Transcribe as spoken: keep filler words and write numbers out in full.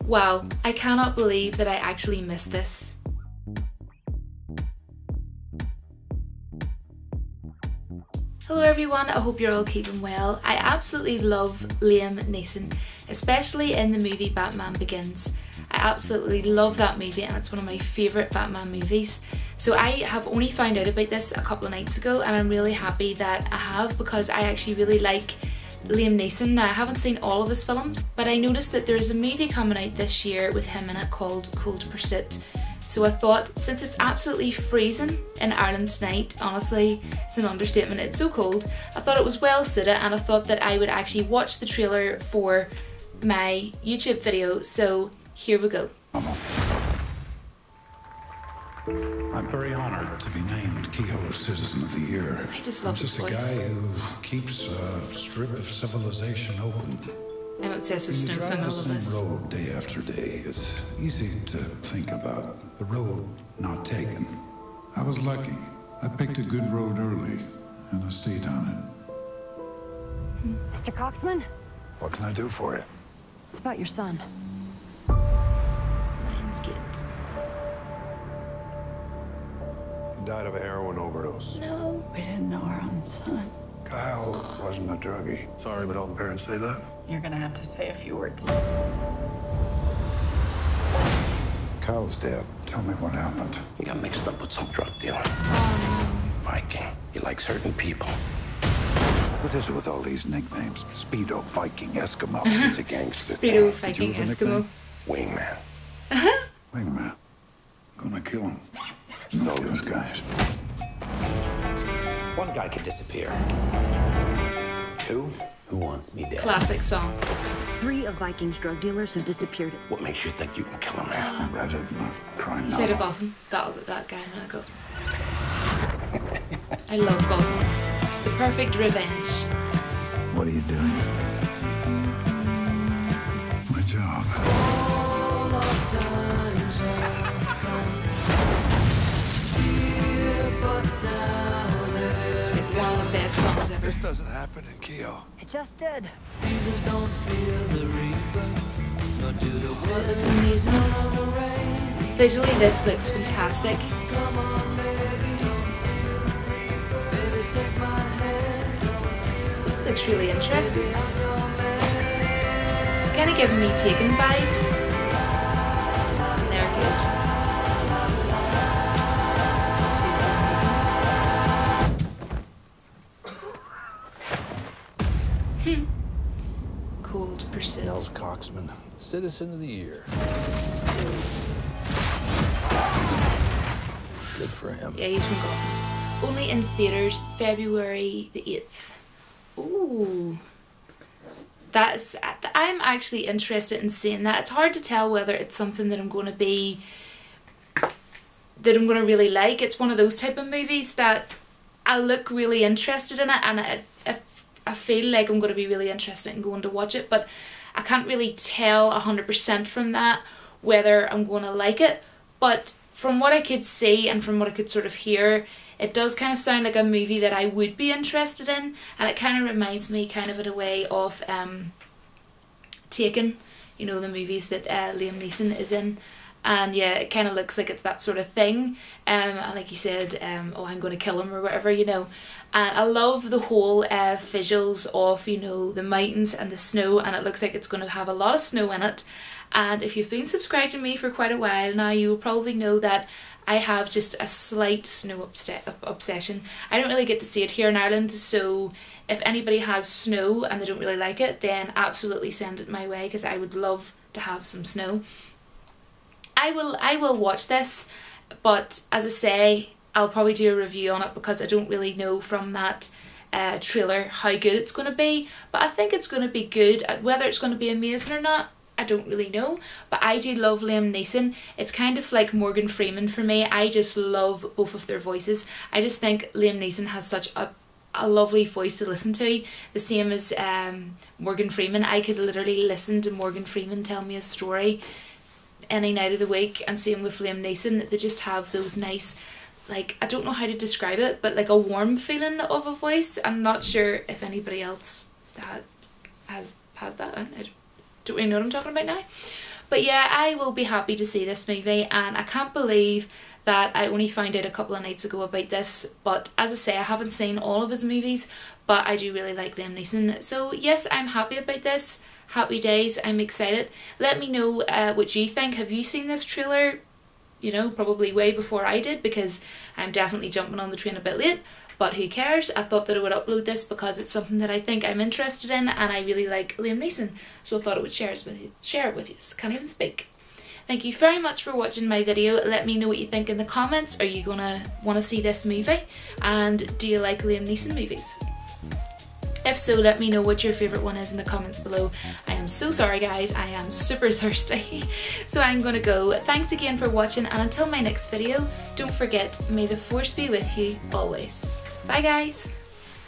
Wow, I cannot believe that I actually missed this. Hello everyone, I hope you're all keeping well. I absolutely love Liam Neeson, especially in the movie Batman Begins. I absolutely love that movie and it's one of my favourite Batman movies. So I have only found out about this a couple of nights ago and I'm really happy that I have, because I actually really like Liam Neeson. Now, I haven't seen all of his films, but I noticed that there's a movie coming out this year with him in it called Cold Pursuit. So I thought, since it's absolutely freezing in Ireland tonight, honestly, it's an understatement, it's so cold, I thought it was well suited and I thought that I would actually watch the trailer for my YouTube video, so here we go. I'm very honoured to be named Kehoe's Citizen of the Year. I just love I'm his just voice. a guy who keeps a strip of civilization open. I'm obsessed with When you snow, so I drive love the this. same road day after day, it's easy to think about the road not taken. I was lucky. I picked a good road early, and I stayed on it. Mister Coxman? What can I do for you? It's about your son. Lionsgate. He died of a heroin overdose. No. We didn't know our own son. Kyle wasn't a druggie. Sorry, but all the parents say that. You're gonna have to say a few words. Kyle's dead. Tell me what happened. He got mixed up with some drug dealer. Viking. He likes hurting people. What is it with all these nicknames? Speedo, Viking, Eskimo. He's a gangster. Speedo, Did Viking, you have a Eskimo. Wingman. Wait a minute. Gonna kill him. Know those guys. One guy can disappear. Two, who wants me dead? Classic song. Three of Viking's drug dealers have disappeared. What makes you think you can kill a man? I read it in a crime You said of novel. Gotham. That, that guy a minute ago. I love Gotham. The perfect revenge. What are you doing? My job. It's like one of the best songs ever. This doesn't happen in Kehoe. It just did. It looks amazing. Visually, this looks fantastic. This looks really interesting. It's kind of giving me Taken vibes. And they're good. Hmm. Cold Pursuit. Nels Coxman, Citizen of the Year. Good for him. Yeah, he's from Gotham. Only in theatres February the eighth. Ooh. That's, I'm actually interested in seeing that. It's hard to tell whether it's something that I'm going to be, that I'm going to really like. It's one of those type of movies that I look really interested in it and I, I, I feel like I'm going to be really interested in going to watch it, but I can't really tell one hundred percent from that whether I'm going to like it. But from what I could see and from what I could sort of hear, it does kind of sound like a movie that I would be interested in, and it kind of reminds me kind of in a way of um, Taken, you know, the movies that uh, Liam Neeson is in. And yeah, it kind of looks like it's that sort of thing. Um, and like you said, um, oh, I'm going to kill him or whatever, you know. And I love the whole uh, visuals of, you know, the mountains and the snow, and it looks like it's going to have a lot of snow in it. And if you've been subscribed to me for quite a while now, you will probably know that I have just a slight snow obsession. I don't really get to see it here in Ireland, so if anybody has snow and they don't really like it, then absolutely send it my way, because I would love to have some snow. I will I will watch this, but as I say, I'll probably do a review on it because I don't really know from that uh, trailer how good it's going to be. But I think it's going to be good. Whether it's going to be amazing or not, I don't really know. But I do love Liam Neeson. It's kind of like Morgan Freeman for me. I just love both of their voices. I just think Liam Neeson has such a a lovely voice to listen to, the same as um, Morgan Freeman. I could literally listen to Morgan Freeman tell me a story any night of the week, and same with Liam Neeson. They just have those nice, like, I don't know how to describe it, but like a warm feeling of a voice. I'm not sure if anybody else that has has that. I don't really know what I'm talking about now. But yeah, I will be happy to see this movie, and I can't believe that I only found out a couple of nights ago about this. But as I say, I haven't seen all of his movies, but I do really like Liam Neeson. So yes, I'm happy about this. Happy days, I'm excited. Let me know uh, what you think. Have you seen this trailer? You know, probably way before I did, because I'm definitely jumping on the train a bit late. But who cares? I thought that I would upload this because it's something that I think I'm interested in, and I really like Liam Neeson. So I thought I would share it with you. Share it with you. Can't even speak. Thank you very much for watching my video. Let me know what you think in the comments. Are you gonna want to see this movie? And do you like Liam Neeson movies? If so, let me know what your favourite one is in the comments below. I am so sorry guys, I am super thirsty. So I'm gonna go. Thanks again for watching, and until my next video, don't forget, may the force be with you always. Bye guys!